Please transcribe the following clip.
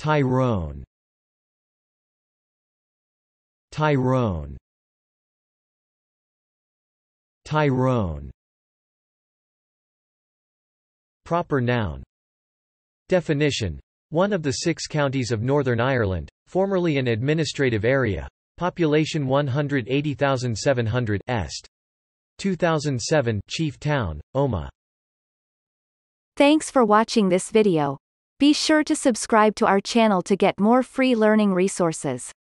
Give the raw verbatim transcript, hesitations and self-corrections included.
Tyrone. Tyrone. Tyrone. Proper noun. Definition. One of the six counties of Northern Ireland, formerly an administrative area. Population one hundred eighty thousand seven hundred, Est. two thousand seven, Chief Town, Omagh. Thanks for watching this video. Be sure to subscribe to our channel to get more free learning resources.